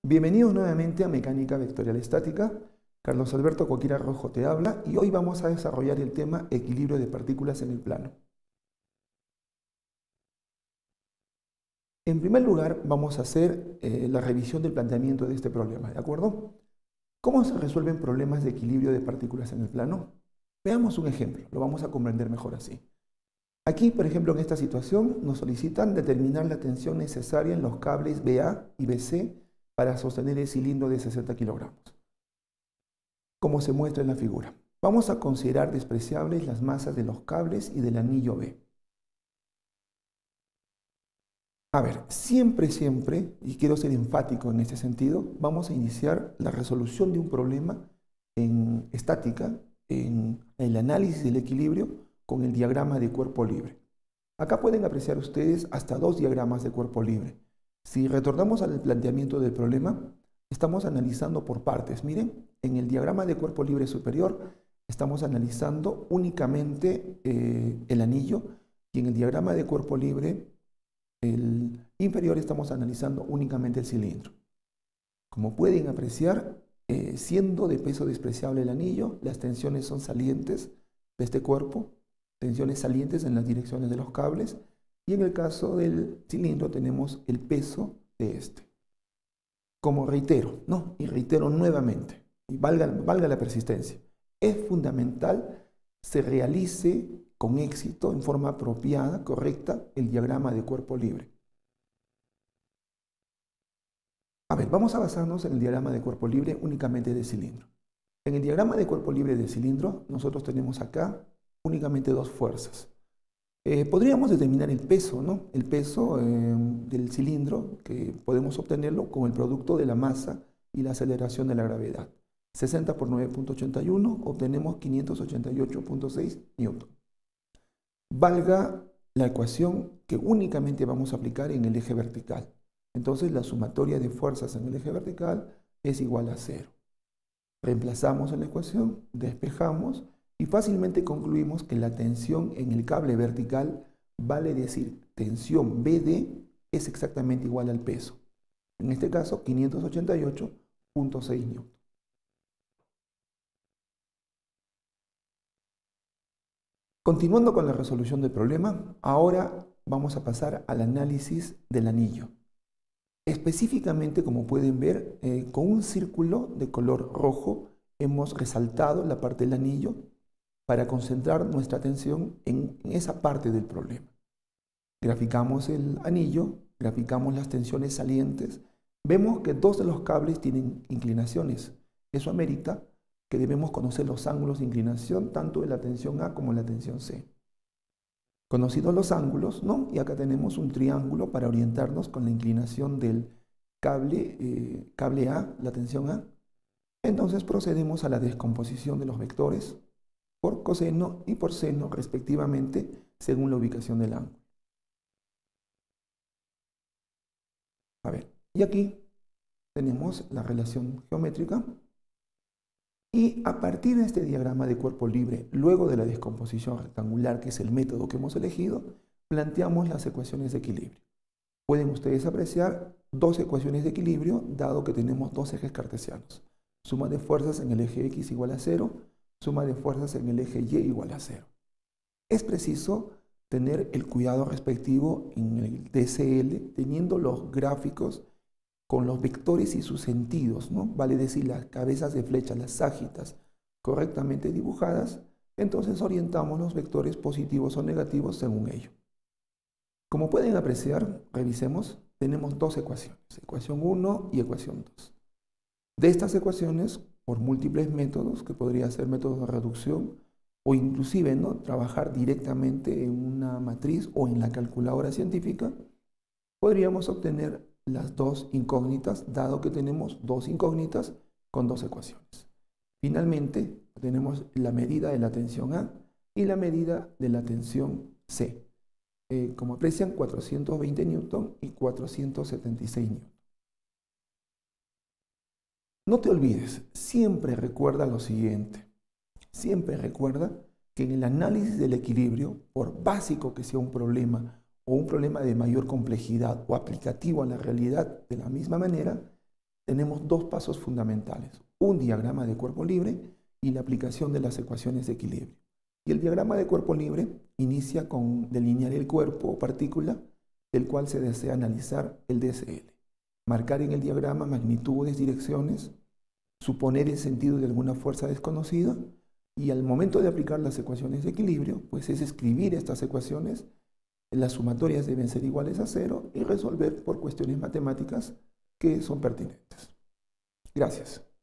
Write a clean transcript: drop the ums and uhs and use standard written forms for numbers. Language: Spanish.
Bienvenidos nuevamente a Mecánica Vectorial Estática. Carlos Alberto Coquira Rojo te habla y hoy vamos a desarrollar el tema equilibrio de partículas en el plano. En primer lugar, vamos a hacer la revisión del planteamiento de este problema, ¿de acuerdo? ¿Cómo se resuelven problemas de equilibrio de partículas en el plano? Veamos un ejemplo, lo vamos a comprender mejor así. Aquí, por ejemplo, en esta situación, nos solicitan determinar la tensión necesaria en los cables BA y BC para sostener el cilindro de 60 kilogramos, como se muestra en la figura. Vamos a considerar despreciables las masas de los cables y del anillo B. A ver, siempre, y quiero ser enfático en este sentido, vamos a iniciar la resolución de un problema en estática, en el análisis del equilibrio, con el diagrama de cuerpo libre. Acá pueden apreciar ustedes hasta 2 diagramas de cuerpo libre. Si retornamos al planteamiento del problema, estamos analizando por partes. Miren, en el diagrama de cuerpo libre superior estamos analizando únicamente el anillo, y en el diagrama de cuerpo libre el inferior estamos analizando únicamente el cilindro. Como pueden apreciar, siendo de peso despreciable el anillo, las tensiones son salientes de este cuerpo, tensiones salientes en las direcciones de los cables, y en el caso del cilindro tenemos el peso de este. Como reitero, y reitero nuevamente, y valga la persistencia, es fundamental se realice con éxito, en forma apropiada, correcta, el diagrama de cuerpo libre. A ver, vamos a basarnos en el diagrama de cuerpo libre únicamente de cilindro. En el diagrama de cuerpo libre de cilindro, nosotros tenemos acá únicamente 2 fuerzas. Podríamos determinar el peso, ¿no? El peso del cilindro, que podemos obtenerlo con el producto de la masa y la aceleración de la gravedad. 60 por 9.81, obtenemos 588.6 newton. Valga la ecuación que únicamente vamos a aplicar en el eje vertical. Entonces la sumatoria de fuerzas en el eje vertical es igual a 0. Reemplazamos en la ecuación, despejamos y fácilmente concluimos que la tensión en el cable vertical, vale decir, tensión BD es exactamente igual al peso. En este caso, 588.6 newton. Continuando con la resolución del problema, ahora vamos a pasar al análisis del anillo. Específicamente, como pueden ver, con un círculo de color rojo hemos resaltado la parte del anillo para concentrar nuestra atención en esa parte del problema. Graficamos el anillo, graficamos las tensiones salientes, vemos que 2 de los cables tienen inclinaciones. Eso amerita que debemos conocer los ángulos de inclinación tanto de la tensión A como de la tensión C. Conocidos los ángulos, y acá tenemos un triángulo para orientarnos con la inclinación del cable A, la tensión A. Entonces procedemos a la descomposición de los vectores por coseno y por seno respectivamente según la ubicación del ángulo. A ver, y aquí tenemos la relación geométrica. Y a partir de este diagrama de cuerpo libre, luego de la descomposición rectangular, que es el método que hemos elegido, planteamos las ecuaciones de equilibrio. Pueden ustedes apreciar 2 ecuaciones de equilibrio, dado que tenemos 2 ejes cartesianos. Suma de fuerzas en el eje X igual a 0, suma de fuerzas en el eje Y igual a 0. Es preciso tener el cuidado respectivo en el DCL, teniendo los gráficos con los vectores y sus sentidos, vale decir, las cabezas de flecha, las ágitas, correctamente dibujadas, entonces orientamos los vectores positivos o negativos según ello. Como pueden apreciar, revisemos, tenemos 2 ecuaciones, ecuación 1 y ecuación 2. De estas ecuaciones, por múltiples métodos, que podría ser métodos de reducción, o inclusive trabajar directamente en una matriz o en la calculadora científica, podríamos obtener las 2 incógnitas, dado que tenemos 2 incógnitas con 2 ecuaciones. Finalmente, tenemos la medida de la tensión A y la medida de la tensión C. Como aprecian, 420 newton y 476 newton. No te olvides, siempre recuerda lo siguiente. Siempre recuerda que en el análisis del equilibrio, por básico que sea un problema o un problema de mayor complejidad o aplicativo a la realidad de la misma manera, tenemos dos pasos fundamentales: un diagrama de cuerpo libre y la aplicación de las ecuaciones de equilibrio. Y el diagrama de cuerpo libre inicia con delinear el cuerpo o partícula del cual se desea analizar el DSL. Marcar en el diagrama magnitudes, direcciones, suponer el sentido de alguna fuerza desconocida, y al momento de aplicar las ecuaciones de equilibrio, pues es escribir estas ecuaciones. Las sumatorias deben ser iguales a 0 y resolver por cuestiones matemáticas que son pertinentes. Gracias.